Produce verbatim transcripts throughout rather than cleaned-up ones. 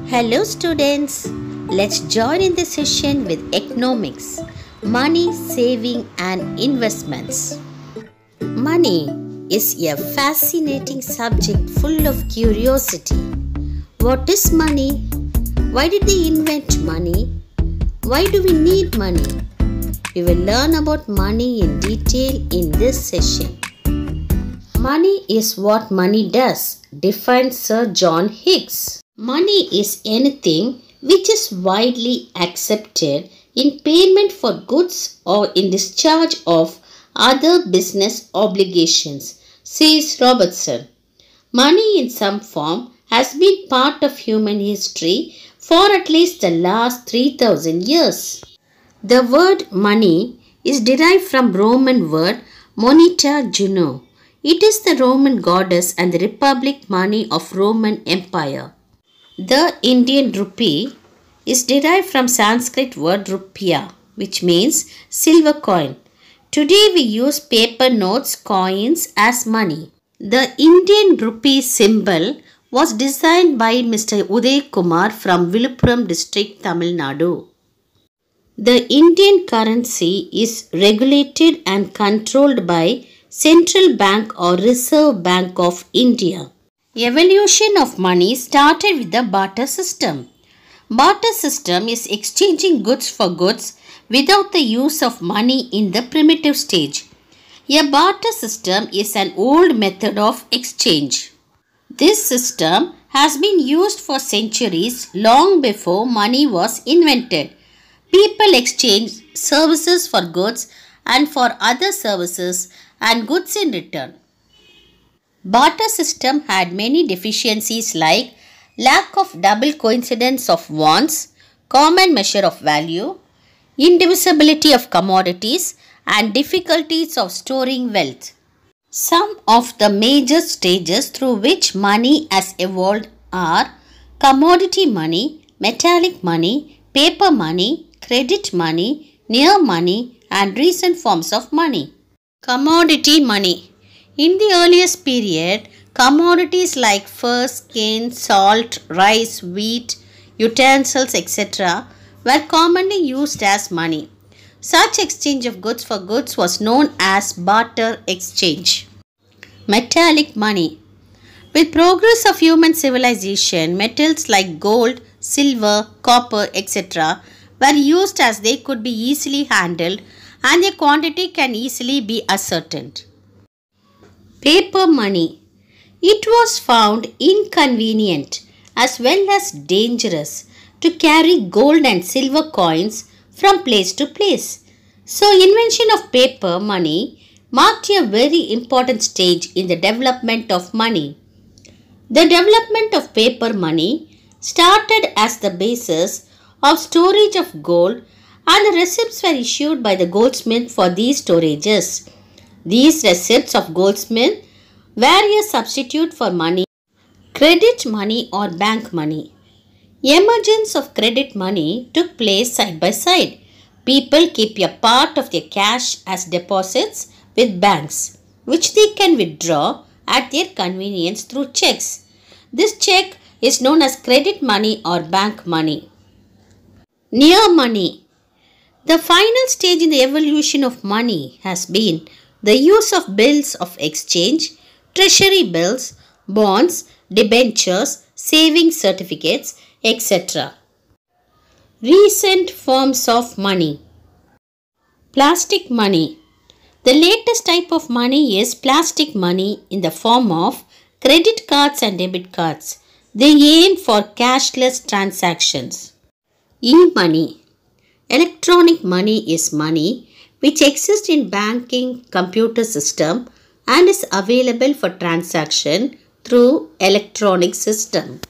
Hello students, let's join in the session with economics, money, saving and investments. Money is a fascinating subject full of curiosity. What is money? Why did they invent money? Why do we need money? We will learn about money in detail in this session. Money is what money does, defined Sir John Hicks. Money is anything which is widely accepted in payment for goods or in discharge of other business obligations, says Robertson. Money in some form has been part of human history for at least the last three thousand years. The word money is derived from Roman word moneta Juno. It is the Roman goddess and the republic money of Roman Empire. The Indian rupee is derived from Sanskrit word rupya, which means silver coin. Today we use paper notes, coins as money. The Indian rupee symbol was designed by Mister Uday Kumar from Viluppuram district, Tamil Nadu. The Indian currency is regulated and controlled by Central Bank or Reserve Bank of India. Evolution of money started with the barter system. Barter system is exchanging goods for goods without the use of money in the primitive stage. A barter system is an old method of exchange. This system has been used for centuries long before money was invented. People exchange services for goods and for other services and goods in return. Barter system had many deficiencies like lack of double coincidence of wants, common measure of value, indivisibility of commodities, and difficulties of storing wealth. Some of the major stages through which money has evolved are commodity money, metallic money, paper money, credit money, near money, and recent forms of money. Commodity money. In the earliest period, commodities like furs, cane, salt, rice, wheat, utensils, et cetera were commonly used as money. Such exchange of goods for goods was known as barter exchange. Metallic money. With progress of human civilization, metals like gold, silver, copper, et cetera were used as they could be easily handled and their quantity can easily be ascertained. Paper money. It was found inconvenient as well as dangerous to carry gold and silver coins from place to place. So, invention of paper money marked a very important stage in the development of money. The development of paper money started as the basis of storage of gold, and the receipts were issued by the goldsmith for these storages. These receipts of goldsmith were a substitute for money, credit money or bank money. Emergence of credit money took place side by side. People keep a part of their cash as deposits with banks, which they can withdraw at their convenience through checks. This check is known as credit money or bank money. Near money. The final stage in the evolution of money has been the use of bills of exchange, treasury bills, bonds, debentures, saving certificates, et cetera. Recent forms of money. Plastic money. The latest type of money is plastic money in the form of credit cards and debit cards. They aim for cashless transactions. E-money. Electronic money is money which exists in banking computer system and is available for transaction through electronic system.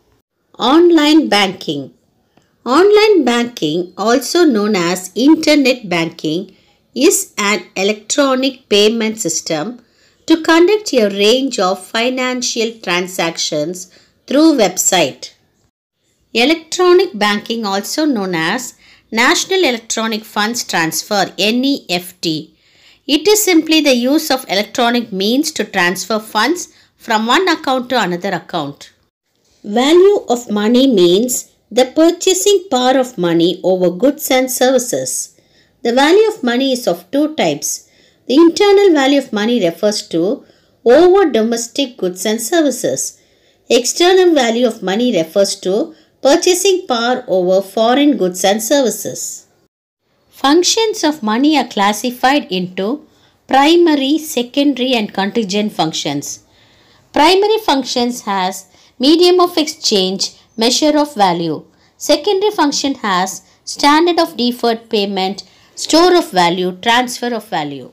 Online banking. Online banking, also known as internet banking, is an electronic payment system to conduct a range of financial transactions through website. Electronic banking, also known as National Electronic Funds Transfer N E F T. It is simply the use of electronic means to transfer funds from one account to another account. Value of money means the purchasing power of money over goods and services. The value of money is of two types. The internal value of money refers to over domestic goods and services. External value of money refers to purchasing power over foreign goods and services. Functions of money are classified into primary, secondary and contingent functions. Primary functions has medium of exchange, measure of value. Secondary function has standard of deferred payment, store of value, transfer of value.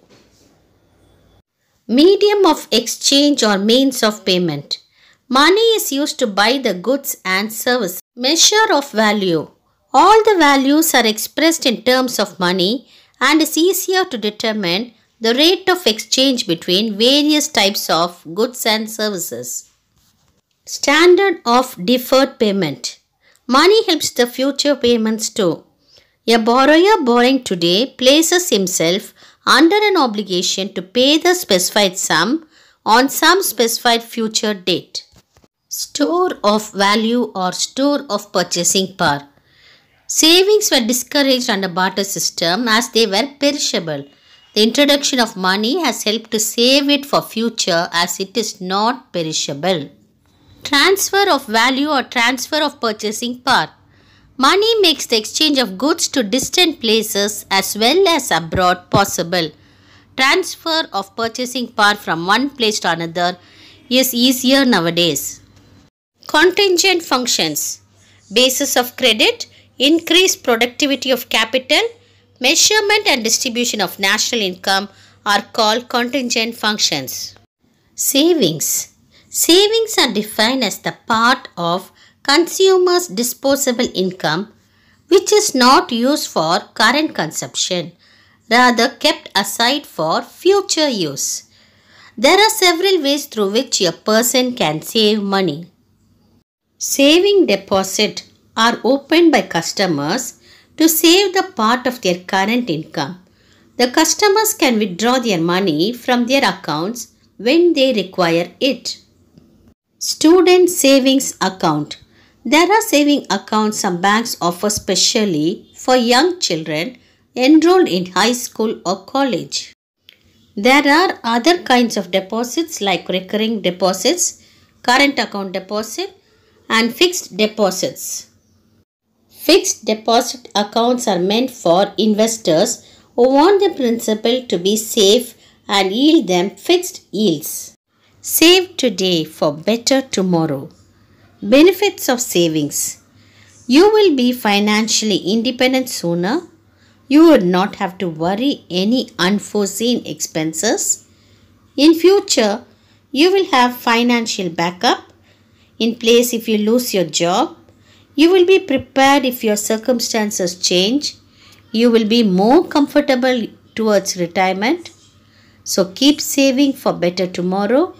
Medium of exchange or means of payment. Money is used to buy the goods and services. Measure of value. All the values are expressed in terms of money and is easier to determine the rate of exchange between various types of goods and services. Standard of deferred payment. Money helps the future payments too. A borrower borrowing today places himself under an obligation to pay the specified sum on some specified future date. Store of value or store of purchasing power. Savings were discouraged under barter system as they were perishable. The introduction of money has helped to save it for future as it is not perishable. Transfer of value or transfer of purchasing power. Money makes the exchange of goods to distant places as well as abroad possible. Transfer of purchasing power from one place to another is easier nowadays. Contingent functions. Basis of credit, increased productivity of capital, measurement and distribution of national income are called contingent functions. Savings. Savings are defined as the part of consumers' disposable income which is not used for current consumption, rather kept aside for future use. There are several ways through which a person can save money. Saving deposit are opened by customers to save the part of their current income. The customers can withdraw their money from their accounts when they require it. Student savings account. There are saving accounts some banks offer specially for young children enrolled in high school or college. There are other kinds of deposits like recurring deposits, current account deposit, and fixed deposits. Fixed deposit accounts are meant for investors who want the principal to be safe and yield them fixed yields. Save today for better tomorrow. Benefits of savings. You will be financially independent sooner. You would not have to worry any unforeseen expenses. In future, you will have financial backup in place if you lose your job. You will be prepared if your circumstances change. You will be more comfortable towards retirement. So keep saving for better tomorrow.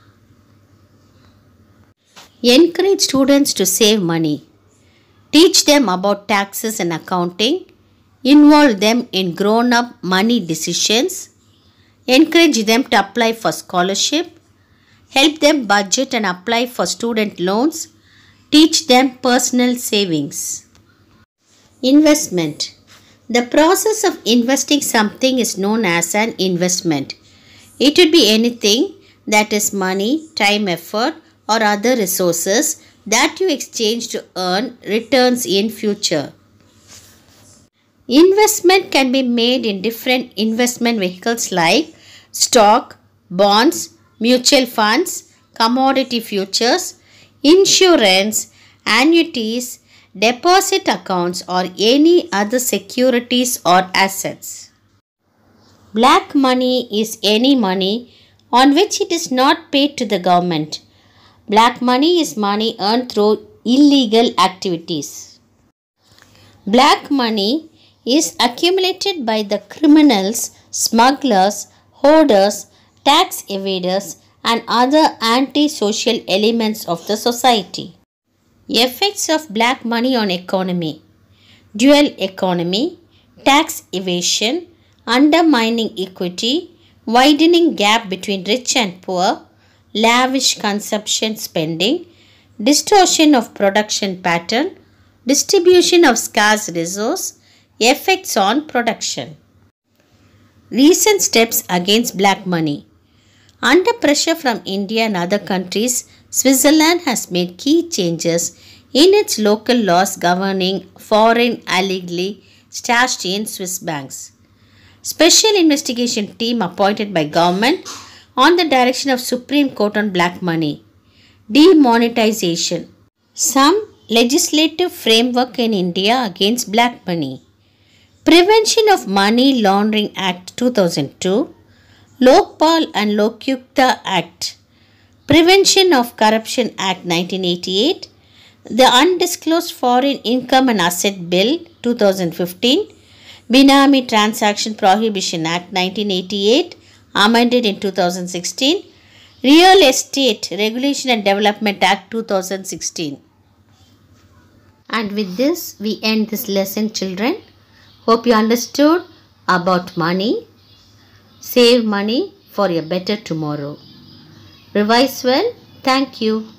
Encourage students to save money. Teach them about taxes and accounting. Involve them in grown-up money decisions. Encourage them to apply for scholarship. Help them budget and apply for student loans. Teach them personal savings. Investment. The process of investing something is known as an investment. It would be anything that is money, time, effort, or other resources that you exchange to earn returns in future. Investment can be made in different investment vehicles like stock, bonds, mutual funds, commodity futures, insurance, annuities, deposit accounts or any other securities or assets. Black money is any money on which it is not paid to the government. Black money is money earned through illegal activities. Black money is accumulated by the criminals, smugglers, hoarders, tax evaders, and other anti-social elements of the society. Effects of black money on economy. Dual economy, tax evasion, undermining equity, widening gap between rich and poor, lavish consumption spending, distortion of production pattern, distribution of scarce resource, effects on production. Recent steps against black money. Under pressure from India and other countries, Switzerland has made key changes in its local laws governing foreign illegally stashed in Swiss banks. Special investigation team appointed by government on the direction of Supreme Court on black money. Demonetization. Some legislative framework in India against black money. Prevention of Money Laundering Act two thousand two, Lokpal and Lokyukta Act, Prevention of Corruption Act nineteen eighty-eight, the Undisclosed Foreign Income and Asset Bill two thousand fifteen, Binami Transaction Prohibition Act nineteen eighty-eight, amended in two thousand sixteen, Real Estate Regulation and Development Act two thousand sixteen. And with this, we end this lesson, children. Hope you understood about money. Save money for a better tomorrow. Revise well. Thank you.